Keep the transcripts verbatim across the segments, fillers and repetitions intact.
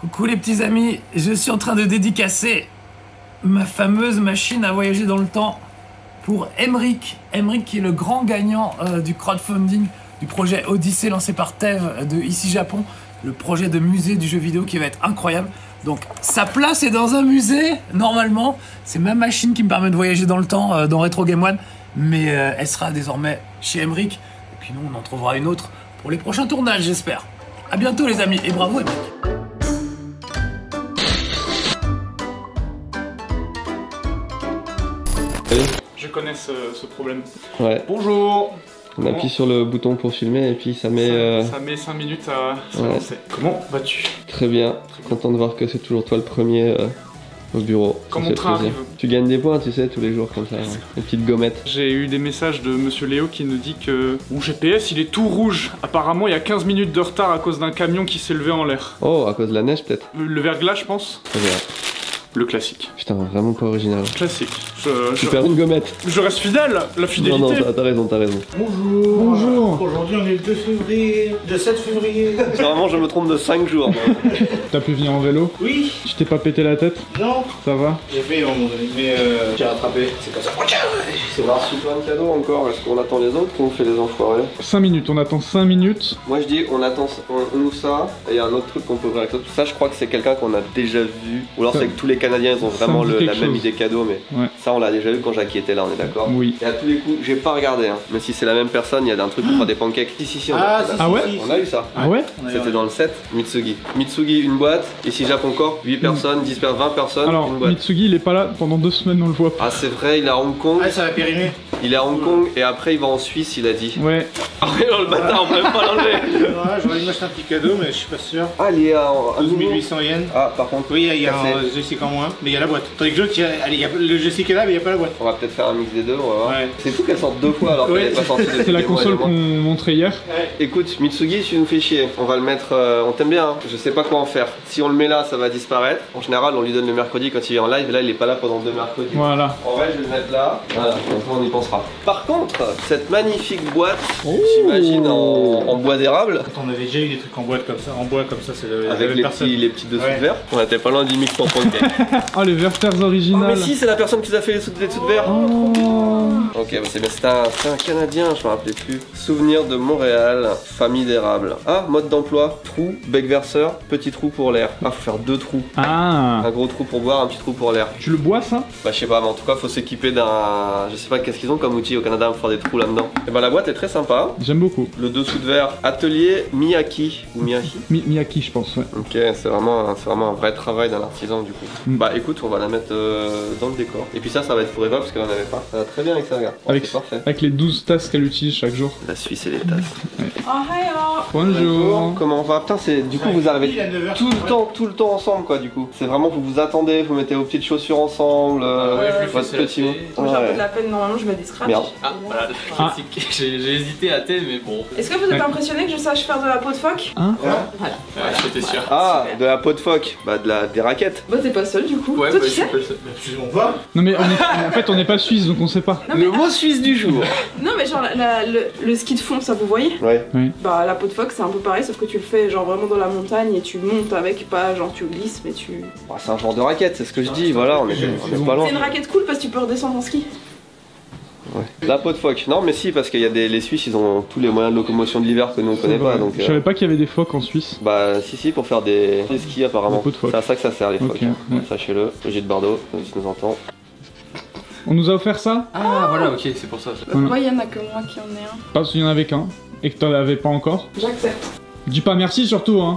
Coucou les petits amis, je suis en train de dédicacer ma fameuse machine à voyager dans le temps pour Emric. Emric qui est le grand gagnant euh, du crowdfunding du projet Odyssée lancé par Tev de Ici Japon, le projet de musée du jeu vidéo qui va être incroyable. Donc sa place est dans un musée, normalement. C'est ma machine qui me permet de voyager dans le temps euh, dans Retro Game One, mais euh, elle sera désormais chez Emric. Et puis nous on en trouvera une autre pour les prochains tournages, j'espère. A bientôt les amis, et bravo Emric. Je connais ce, ce problème. Ouais. Bonjour. On appuie sur le bouton pour filmer et puis ça met... Ça, euh... ça met cinq minutes à se ouais. lancer. Comment vas-tu? Très bien. Content de voir que c'est toujours toi le premier euh, au bureau. Quand mon train arrive. Tu gagnes des points, tu sais, tous les jours comme ça. Hein. Des petites gommettes. J'ai eu des messages de Monsieur Léo qui nous dit que mon G P S il est tout rouge. Apparemment il y a quinze minutes de retard à cause d'un camion qui s'est levé en l'air. Oh, à cause de la neige peut-être? Le verglas je pense. Très bien. Le classique. Putain, vraiment pas original. Classique. Je, je je... perds une gommette. Je reste fidèle, la fidélité. Non, non, t'as raison, t'as raison. Bonjour. Bonjour. Aujourd'hui on est le deux février, le sept février. Vraiment, je me trompe de cinq jours. T'as pu venir en vélo? Oui. Tu t'es pas pété la tête? Non. Ça va? J'ai fait à un moment donné, mais euh, j'ai rattrapé. C'est comme ça. C'est voir si plein de cadeaux encore. Est-ce qu'on attend les autres ou on fait les enfoirés? cinq minutes, on attend cinq minutes. Moi je dis on attend, on, on ouvre ça, et il y a un autre truc qu'on peut ouvrir avec ça. Ça je crois que c'est quelqu'un qu'on a déjà vu. Ou alors c'est que tous les Canadiens ils ont vraiment le, la chose. Même idée cadeau, mais ouais. Ça on l'a déjà vu quand Jackie était là, on est d'accord? Oui. Et à tous les coups, j'ai pas regardé, hein. Mais si c'est la même personne, il y a un truc pour faire des pancakes. Si, si, si, on ah, a, si, on a, ah ouais on a eu ça. Ah ouais? C'était dans le set, Mitsugi. Mitsugi, une boîte, ici Japon Corp, huit personnes, dix, vingt personnes, alors, une boîte. Mitsugi il est pas là pendant deux semaines, on le voit pas. Ah c'est vrai, il est à Hong Kong. Ah, ça va périmer. Il est à Hong Kong et après il va en Suisse, il a dit. Ouais. Ah ouais, le bâtard, on peut même pas l'enlever. Ouais, j'aurais dû m'acheter un petit cadeau, mais je suis pas sûr. Ah, il est à douze mille huit cents yens. Ah, par contre. Oui, il y a un joystick en moins, mais il y a la boîte. Tandis que l'autre, il y a le joystick est là, mais il n'y a pas la boîte. On va peut-être faire un mix des deux, on va voir. Ouais. C'est fou qu'elle sorte deux fois alors ouais. qu'elle n'est pas sortie. C'est la console qu'on montrait hier. Ouais. Écoute, Mitsugi, tu nous fais chier. On va le mettre. Euh, on t'aime bien, hein. Je sais pas quoi en faire. Si on le met là, ça va disparaître. En général, on lui donne le mercredi quand il est en live. Là, il est pas là pendant deux mercredis. Voilà. En vrai, je vais le mettre là. Voilà, comme ça, on y pensera. Par contre, cette magnifique boîte, oh. j'imagine en, en bois d'érable. On avait déjà eu des trucs en boîte comme ça, en bois comme ça, c'est le. Avec les petits, les petits dessous ouais. de verre. On était pas loin du mix pour pancake. Ah, les verters originales. Oh, mais si, c'est la personne qui nous a fait les dessous de verre. Oh. Ok, bah c'est bien. C'était un, un Canadien, je me rappelais plus. Souvenir de Montréal, famille d'érable. Ah, mode d'emploi, trou, bec verseur, petit trou pour l'air. Ah, faut faire deux trous. Ah. Un gros trou pour boire, un petit trou pour l'air. Tu le bois ça? Bah je sais pas, mais en tout cas faut s'équiper d'un... Je sais pas qu'est-ce qu'ils ont comme outil au Canada pour faire des trous là-dedans. Et bah la boîte est très sympa. J'aime beaucoup. Le dessous de verre, atelier Miyaki ou Miyaki. Mi Miyaki je pense, ouais. Ok, c'est vraiment, c'est vraiment un vrai travail d'un artisan du coup. Mm. Bah écoute, on va la mettre euh, dans le décor. Et puis ça, ça va être pour Eva parce qu'elle en avait pas. Ça va très bien avec ça, regarde. Avec, parfait. Avec les douze tasses qu'elle utilise chaque jour. La Suisse et les tasses. Ouais. Oh, hi, oh. Bonjour. Bonjour. Comment on va? Putain, c'est du coup vous arrivez tout le temps, tout le temps ensemble quoi du coup. C'est vraiment vous vous attendez, vous mettez vos petites chaussures ensemble. Euh, ouais, ouais, votre petit mot. Moi j'ai un peu de la peine, normalement je mets des scratchs. Merde. Ah voilà, ah. j'ai hésité à thé mais bon. Est-ce que vous êtes impressionné que je sache faire de la peau de phoque? Hein? Voilà. Ouais, voilà. j'étais sûr. Ah, de la peau de phoque, bah de la des raquettes. Bah t'es pas seul du coup. Ouais, toi bah, tu sais? Absolument pas. Non mais on est, en fait on n'est pas suisse donc on sait pas. Non, le mais, mot suisse du jour. Non mais genre la, la, le, le ski de fond, ça vous voyez? Ouais. Oui. Bah la peau de phoque c'est un peu pareil sauf que tu le fais genre vraiment dans la montagne et tu montes avec, pas genre tu glisses mais tu... Bah, c'est un genre de raquette, c'est ce que je dis, voilà, on est, on est pas loin. C'est une raquette cool parce que tu peux redescendre en ski. Ouais. La peau de phoque, non mais si parce qu'il y a des les Suisses ils ont tous les moyens de locomotion de l'hiver que nous on connaît pas donc. Je savais pas qu'il y avait des phoques en Suisse. Bah si si pour faire des, des skis apparemment. De c'est à ça que ça sert les phoques. Okay, ouais. Sachez-le, Brigitte de Bardot, si nous entend. On nous a offert ça? Ah voilà, ok, c'est pour ça. Pourquoi il y en a que moi qui en ai un? Parce qu'il y en avait qu'un et que t'en avais pas encore. J'accepte. Dis pas merci surtout hein.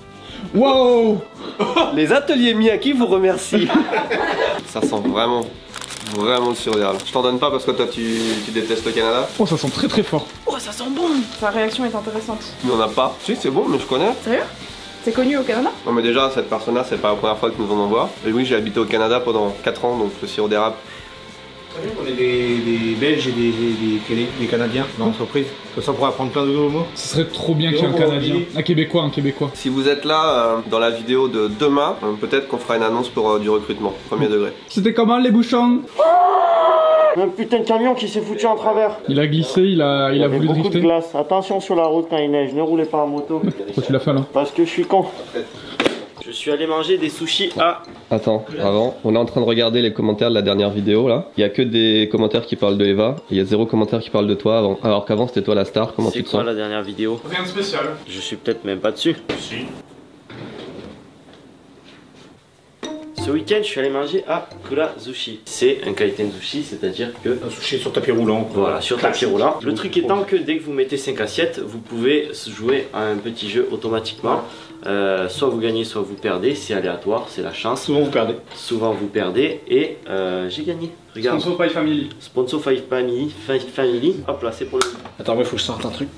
Wow. Les ateliers Miyaki vous remercient. Ça sent vraiment, vraiment le surréal. Je t'en donne pas parce que toi tu, tu détestes le Canada. Oh ça sent très très fort. Oh ça sent bon. Sa réaction est intéressante. Nous on a pas. Si c'est bon mais je connais. Sérieux? C'est connu au Canada? Non mais déjà cette personne là c'est pas la première fois que nous en envoie. Et oui j'ai habité au Canada pendant quatre ans donc le sirop d'érable. On est des, des Belges et des, des, des, des Canadiens dans l'entreprise. Comme ça on pourra apprendre plein de nouveaux mots. Ce serait trop bien qu'il y ait un Canadien. Un Québécois, un Québécois. Si vous êtes là euh, dans la vidéo de demain, euh, peut-être qu'on fera une annonce pour euh, du recrutement, premier degré. C'était comment les bouchons? Un putain de camion qui s'est foutu en travers. Il a glissé, il a, il, il a voulu beaucoup drifter. De glace. Attention sur la route quand il neige, ne roulez pas en moto. Pourquoi tu l'as fait là? Parce que je suis con. Je suis allé manger des sushis à... Attends, avant, on est en train de regarder les commentaires de la dernière vidéo là. Il y a que des commentaires qui parlent de Eva. Il y a zéro commentaire qui parle de toi avant. Alors qu'avant c'était toi la star. Comment tu C'est te quoi sens? la dernière vidéo? Rien de spécial. Je suis peut-être même pas dessus. Si. Ce week-end, je suis allé manger à Kura Sushi. C'est un kaiten sushi, c'est-à-dire que... Un sushi sur tapis roulant. Voilà, sur tapis roulant. Le truc étant que dès que vous mettez cinq assiettes, vous pouvez jouer à un petit jeu automatiquement. Euh, soit vous gagnez, soit vous perdez. C'est aléatoire, c'est la chance. Souvent vous perdez. Souvent vous perdez. Et euh, j'ai gagné. Regarde. Sponsor Pie Family. Sponsor Five Family. Five Family. Hop là, c'est pour le... Attends, moi il faut que je sorte un truc.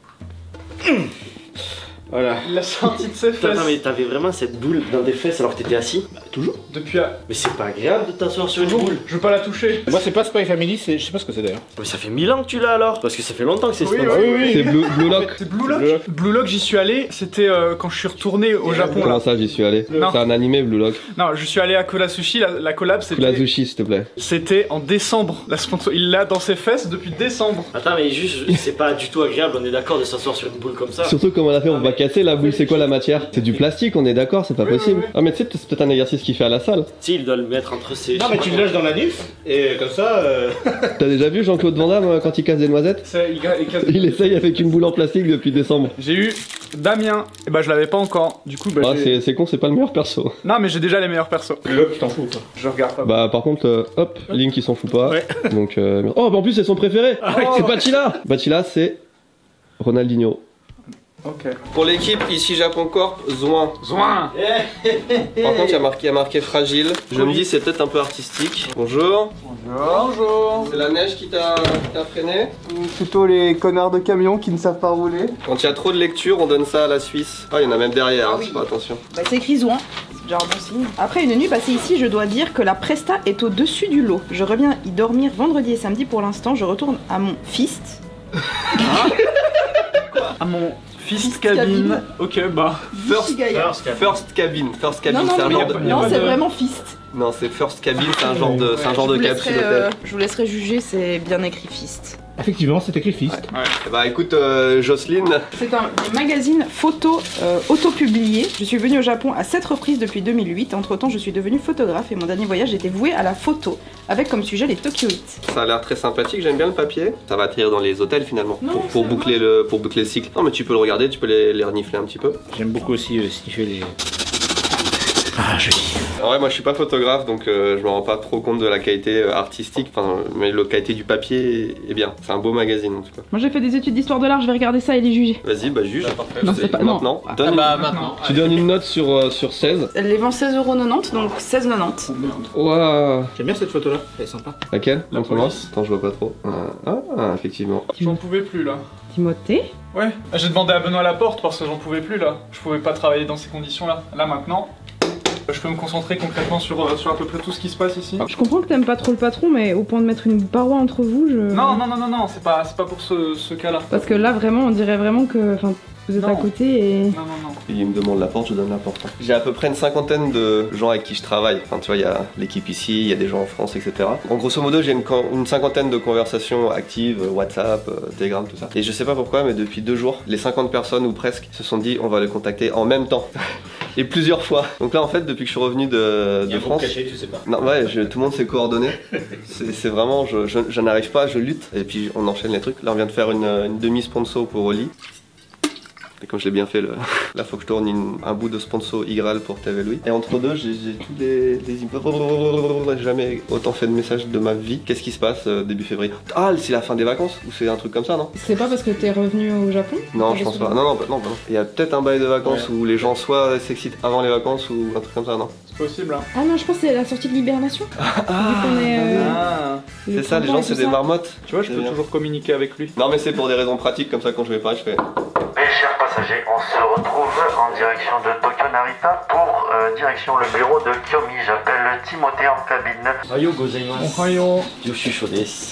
Voilà. Il a sorti de ses Attends, fesses. mais t'avais vraiment cette boule dans tes fesses alors que t'étais assis? Bah, toujours. Depuis à... Mais c'est pas agréable de t'asseoir sur une Toujours. boule. Je veux pas la toucher. Moi c'est pas Spy Family, c'est... je sais pas ce que c'est d'ailleurs. Mais ça fait mille ans que tu l'as alors. Parce que ça fait longtemps que c'est Oui, sponsor. oui, oui. C'est Blue, Blue Lock. C'est Blue Lock. Blue Lock. Blue Lock, j'y suis allé. C'était euh, quand je suis retourné au Japon Comment là. ça j'y suis allé? Non. C'est un animé Blue Lock. Non, je suis allé à Kura Sushi. La, la collab, c'était. La sushi s'il te plaît. C'était en décembre. La sponsor, il l'a dans ses fesses depuis décembre. Attends, mais juste, c'est pas du tout agréable, on est d'accord de s'asseoir sur une boule comme ça. Surtout comme on a fait, on va casser la boule. C'est quoi la matière? C'est du plastique, on est d'accord, c'est pas Oui, possible. oui, oui. Ah mais tu sais, c'est peut-être un exercice qu'il fait à la salle. Si, il doit le mettre entre ses. Non mais tu le lâches dans la nif et comme ça... Euh... T'as déjà vu Jean-Claude Van Damme euh, quand il casse des noisettes? C'est- il, il casse- Il essaye avec une boule en plastique depuis décembre. J'ai eu Damien. Et bah je l'avais pas encore. Du coup, bah Ah, j'ai- c'est c'est con, c'est pas le meilleur perso. Non, mais j'ai déjà les meilleurs persos. Le look, tu t'en fous quoi. Je regarde pas. Bah par contre, euh, hop, Link il s'en fout pas. Ouais. Donc euh... oh bah en plus c'est son préféré. C'est Bachila. Bachila c'est Ronaldinho. Ok. Pour l'équipe ici Japon Corp, Zoin. Zoin. Par contre il y a marqué, il y a marqué fragile. Je me dis c'est peut-être un peu artistique. Bonjour. Bonjour. C'est la neige qui t'a qui t'a freiné? Plutôt les connards de camion qui ne savent pas rouler. Quand il y a trop de lecture, on donne ça à la Suisse. Ah il y en a même derrière, Ah hein, oui. c'est pas attention. Bah, c'est écrit Zouan, c'est déjà un bon signe. Après une nuit passée ici, je dois dire que la presta est au-dessus du lot. Je reviens y dormir vendredi et samedi pour l'instant. Je retourne à mon fist. À mon fist Fist cabine. cabine. Ok, bah. First, Gaïa. first cabin. First cabin, Non, non, c'est un non, genre non, de. y a non, pas c'est de- vraiment fist. Non, c'est first cabin, c'est un genre de, c'est un genre Je de vous capsule laisserai, d'hôtel. euh, je vous laisserai juger, c'est bien écrit fist. Effectivement, c'est écrit fist. Bah écoute, euh, Jocelyne, C'est un des magazines photo euh, auto-publiés. Je suis venue au Japon à sept reprises depuis deux mille huit. Entre temps, je suis devenue photographe et mon dernier voyage était voué à la photo, avec comme sujet les Tokyoites. ça a l'air très sympathique, j'aime bien le papier. Ça va atterrir dans les hôtels finalement, Non, pour, pour ça boucler le, pour boucler le cycle. Non mais tu peux le regarder, tu peux les, les renifler un petit peu. J'aime beaucoup aussi euh, sniffer les... Ah, joli. En vrai, moi je suis pas photographe donc euh, je me rends pas trop compte de la qualité euh, artistique, enfin, mais la qualité du papier est bien. C'est un beau magazine en tout cas. Moi j'ai fait des études d'histoire de l'art, je vais regarder ça et les juger. Vas-y, bah juge. Non, c'est pas- non. Maintenant. Ah Donne bah une- maintenant. Tu donnes une note sur, euh, sur seize. Elle les vend seize euros quatre-vingt-dix, donc seize euros quatre-vingt-dix. Waouh. J'aime bien cette photo là, elle est sympa. Laquelle? La Montre-moi. police. Attends, je vois pas trop. Ah, ah, effectivement. J'en pouvais plus là. Timothée. Ouais. J'ai demandé à Benoît Laporte parce que j'en pouvais plus là. Je pouvais pas travailler dans ces conditions là. Là maintenant, je peux me concentrer concrètement sur, euh, sur à peu près tout ce qui se passe ici. Je comprends que t'aimes pas trop le patron, mais au point de mettre une paroi entre vous, je... Non, non, non, non, non, c'est pas, c'est pas pour ce, ce cas-là. Parce que là, vraiment, on dirait vraiment que... Enfin, vous êtes Non. à côté et... Non, non, non. Il me demande la porte, je donne la porte. J'ai à peu près une cinquantaine de gens avec qui je travaille. Enfin, tu vois, il y a l'équipe ici, il y a des gens en France, et cetera. En grosso modo, j'ai une, con- une cinquantaine de conversations actives, euh, WhatsApp, euh, Telegram, tout ça. Et je sais pas pourquoi, mais depuis deux jours, les cinquante personnes ou presque se sont dit on va le contacter en même temps. Et plusieurs fois. Donc là, en fait, depuis que je suis revenu de, Il y a de un groupe France. caché, tu sais pas. Non, ouais, je- tout le monde s'est coordonné. C'est c'est vraiment, je, je, je n'arrive pas, je lutte. Et puis on enchaîne les trucs. Là, on vient de faire une, une demi-sponsor pour Oli. Et comme je l'ai bien fait, le... là faut que je tourne une- un bout de sponsor Igral pour T V Louis. Et entre deux, j'ai j'ai tous les, les... J'ai jamais autant fait de messages de ma vie. Qu'est-ce qui se passe euh, début février? Ah, c'est la fin des vacances? Ou c'est un truc comme ça, non? C'est pas parce que t'es revenu au Japon? Non, je pense pas. Non, non, bah, non, bah, non. Il y a peut-être un bail de vacances où les gens soit s'excitent avant les vacances ou un truc comme ça, non? C'est possible, hein. Ah non, je pense que c'est la sortie de l'hibernation. Vu qu'on est, euh, Ah. le C'est ça, les printemps gens, et c'est tout des ça. marmottes. Tu vois, je C'est peux bien. toujours communiquer avec lui. Non, mais c'est pour des raisons pratiques, comme ça, quand je vais pas, je fais. Mes chers passagers, on se retrouve en direction de Tokyo Narita pour euh, direction le bureau de Kiyomi. J'appelle Timothée en cabine. Ayo gozaimasu. Ohio. Yoshisho desu.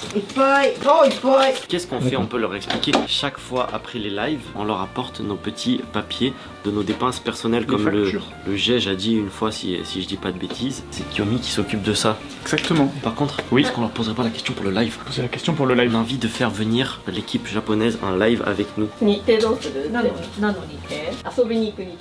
Qu'est-ce qu'on fait? On peut leur expliquer. Chaque fois après les lives, on leur apporte nos petits papiers de nos dépenses personnelles, Des comme le, factures. le G E J a dit une fois, si, si je dis pas de bêtises. C'est Kiyomi qui s'occupe de ça. Exactement. Par contre, Oui. est-ce qu'on leur poserait pas la question pour le live? C'est la question pour le On live. a envie de faire venir l'équipe japonaise en live avec nous. 日程どうするって何なのにって遊びに行くにって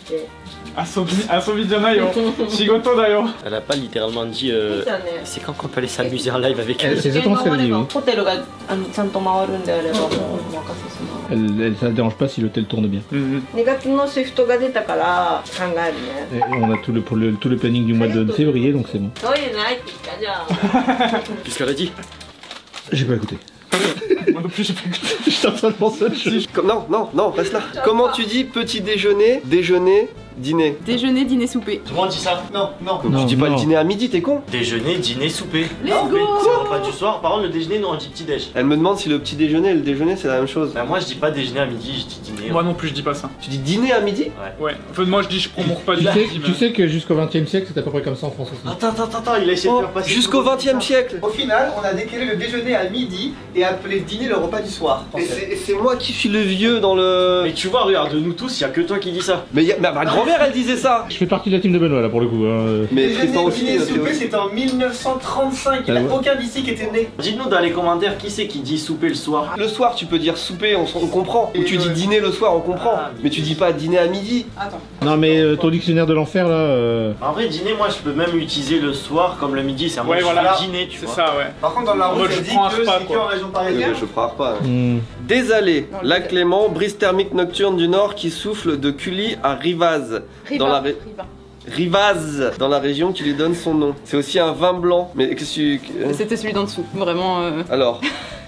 Asobi janayo. Shigoto dayo. Elle a pas littéralement dit euh, c'est quand qu'on peut aller s'amuser en live avec elle. C'est exactement ce qu'elle dit, oui. ホテルがあのちゃんと回るんであればもうお任せします Elle, elle, ça ne dérange pas si l'hôtel tourne bien. にがつのシフトが出たから考えるね Et on a tout le, pour le, tout le planning du mois de février, donc c'est bon. そういうのないって言ったじゃん Qu'est-ce qu'elle a dit? J'ai pas écouté. Moi non plus, j'ai pas écouté. J'étais en train de penser à autre chose. Comme- Non, non, non, reste là. Comment tu dis petit déjeuner, déjeuner, dîner? Déjeuner, dîner, souper. Tout le monde dit ça? Non, non. Donc Non, tu dis pas non. le dîner à midi, t'es con? Déjeuner, dîner, souper. Let's Non, go. mais c'est le repas du soir. Par contre, le déjeuner, nous on dit petit déj. Elle me demande si le petit déjeuner et le déjeuner c'est la même chose. Bah, moi je dis pas déjeuner à midi, je dis dîner. Moi non plus, je dis pas ça. Tu dis dîner à midi? Ouais. Enfin, moi je dis je prends mon repas Tu du sais, midi. tu sais que jusqu'au vingtième siècle, c'était à peu près comme ça en France aussi. Attends, attends, attends, il a essayé de Oh, faire passer. jusqu'au vingtième siècle. Au final, on a décalé le déjeuner à midi et appelé le dîner le repas du soir. Et c'est et c'est moi qui suis le vieux dans le... Mais tu vois, regarde, de nous tous, y a que toi qui dis ça. Mais, y a- mais ma grand-mère elle disait ça. Je fais partie de la team de Benoît là pour le coup. Hein. Mais Déjeuner, Tristan aussi, dîner, euh, souper, Théo. c'était en mille neuf cent trente-cinq. Il n'y Ah en a ouais. aucun d'ici qui était né. Dites-nous dans les commentaires qui c'est qui dit souper le soir. Le soir tu peux dire souper, on, s- on comprend. Ou tu dis dîner le soir, on comprend. Ah, Mais tu dis pas dîner à midi. Attends. Non mais euh, ton dictionnaire de l'enfer là. Euh... En vrai, dîner, moi je peux même utiliser le soir comme le midi, c'est un Ouais, mode voilà. dîner, tu C'est vois. ça, ouais. Par contre, dans la En route, mode, elle je dit prends un que repas, c'est quoi. qu'en région Mais parisienne. je prends pas. hein. hmm. Des allées, Non, le lac dé- Clément, brise thermique nocturne du nord qui souffle de Cully à Rivaz. Riva. Dans la ré- Riva. Rivaz, dans la région qui lui donne son nom. C'est aussi un vin blanc. Mais qu'est-ce que tu... C'était celui d'en dessous. Vraiment. euh, Alors,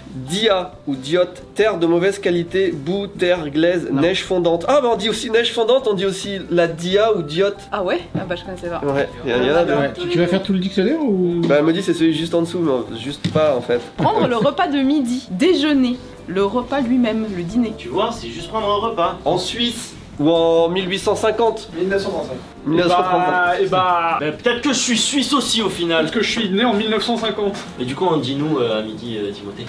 Dia ou Diotte, terre de mauvaise qualité, boue, terre, glaise, Non. neige fondante. Ah bah on dit aussi neige fondante, on dit aussi la Dia ou Diotte. Ah ouais? Ah bah je connaissais pas. Ouais, il y, en a deux. Ouais. Tu, tu vas faire tout le dictionnaire ou... Bah elle me dit c'est celui juste en dessous, mais juste pas en fait. Prendre le repas de midi. Déjeuner. Le repas lui-même, le dîner. Tu vois, c'est juste prendre un repas. En Suisse ou en mille huit cent cinquante, mille neuf cent trente-cinq. mille neuf cent trente-cinq. Bah, et bah. Bah, peut-être que je suis suisse aussi au final. Parce que je suis né en mille neuf cent cinquante. Et du coup, on dit nous euh, à midi, euh, Timothée.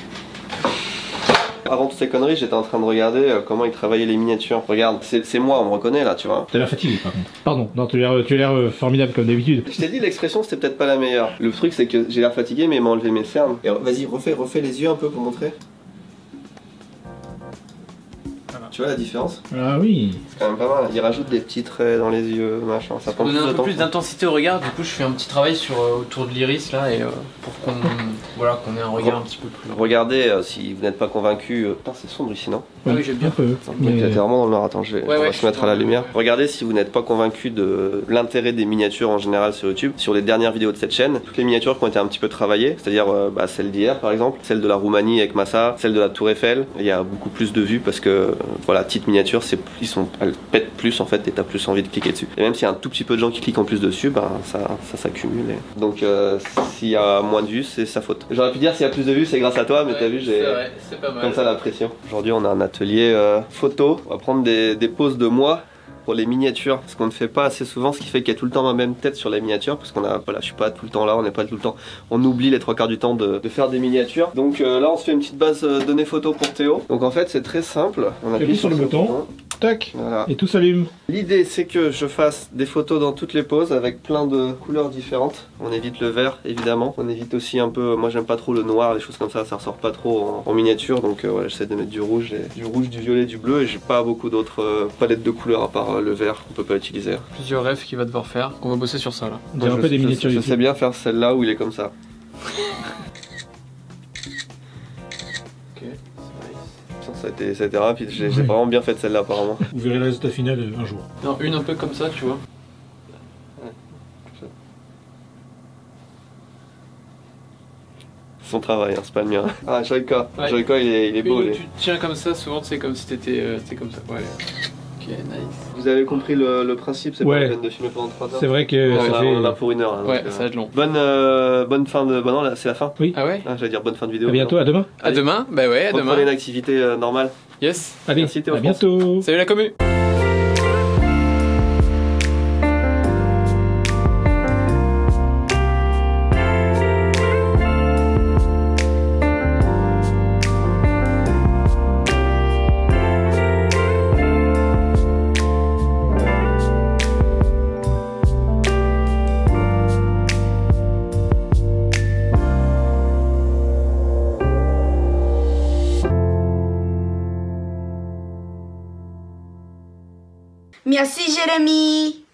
Avant toutes ces conneries, j'étais en train de regarder euh, comment ils travaillaient les miniatures. Regarde, c'est c'est moi, on me reconnaît là, tu vois. T'as l'air fatigué par contre. Pardon, non, tu as l'air tu as l'air, euh, formidable comme d'habitude. Je t'ai dit, l'expression c'était peut-être pas la meilleure. Le truc c'est que j'ai l'air fatigué, mais il m'a enlevé mes cernes. Et vas-y, refais, refais les yeux un peu pour montrer. Tu vois la différence? Ah oui. C'est quand même pas mal. Il rajoute des petits traits dans les yeux, machin. Ça prend Pour plus donner de un peu temps. plus d'intensité au regard, du coup je fais un petit travail sur, euh, autour de l'iris là et euh, pour qu'on voilà, qu'on ait un regard un petit peu plus. Regardez, euh, si vous n'êtes pas convaincu. euh, Putain, c'est sombre ici, non? Ah oui, j'aime bien. Un peu. Donc, Mais... t'es vraiment dans le noir. Attends, je vais, Ouais, on va ouais, se mettre à la lumière. Regardez si vous n'êtes pas convaincu de l'intérêt des miniatures en général sur YouTube. Sur les dernières vidéos de cette chaîne, toutes les miniatures qui ont été un petit peu travaillées, c'est-à-dire euh, bah, celle d'hier par exemple, celle de la Roumanie avec Massa, celle de la Tour Eiffel, il y a beaucoup plus de vues parce que euh, voilà, petite miniature, c'est ils sont elles pètent plus en fait et t'as plus envie de cliquer dessus. Et même s'il y a un tout petit peu de gens qui cliquent en plus dessus, bah ça ça s'accumule. Et... Donc euh, s'il y a moins de vues, c'est sa faute. J'aurais pu dire s'il y a plus de vues, c'est grâce à toi, mais t'as vu, j'ai C'est vrai, c'est pas mal. comme ça la pression. Aujourd'hui on a un atelier euh, photo, on va prendre des, des poses de moi pour les miniatures, ce qu'on ne fait pas assez souvent, ce qui fait qu'il y a tout le temps ma même tête sur les miniatures, parce qu'on a, voilà, je suis pas tout le temps là, on n'est pas tout le temps, on oublie les trois quarts du temps de, de faire des miniatures. Donc euh, là on se fait une petite base euh, données photo pour Théo. Donc en fait c'est très simple, on appuie sur le ce bouton. Tac. Voilà. Et tout s'allume. L'idée c'est que je fasse des photos dans toutes les poses avec plein de couleurs différentes. On évite le vert évidemment. On évite aussi un peu, moi j'aime pas trop le noir, les choses comme ça, ça ressort pas trop en, en miniature. Donc euh, voilà, j'essaie de mettre du rouge, et, du rouge, du violet, du bleu et j'ai pas beaucoup d'autres euh, palettes de couleurs à part euh, le vert qu'on peut pas utiliser. Plusieurs rêves qu'il va devoir faire, qu'on va bosser sur ça là. On dirait un je, peu des je- miniatures je YouTube. sais bien faire celle-là où il est comme ça. Putain, ça a été, ça a été rapide, j'ai j'ai Ouais. vraiment bien fait celle-là apparemment. Vous verrez le résultat final euh, un jour. Non, une un peu comme ça, tu vois. Son travail, hein, c'est pas le mien. Ah, Joyka, Ouais. Joyka il est, il est beau. Une où il est- tu tiens comme ça, souvent c'est comme si t'étais euh, t'es comme ça. Ouais. Ok, nice. Vous avez compris le, le principe, c'est Ouais. pas la peine de filmer pendant trois heures. C'est vrai que On, ça a, fait... on en a pour une heure. hein, Ouais, donc, euh, ça va être long. Bonne, euh, bonne fin de. Bah non, là, c'est la fin. Oui. Ah ouais. Ah, j'allais dire bonne fin de vidéo. À bientôt, non. à demain. À demain. Bah ouais, à Reprenez demain. une activité euh, normale. Yes. Allez, Merci, Théo à France. bientôt. Salut la commu. Merci Jérémy.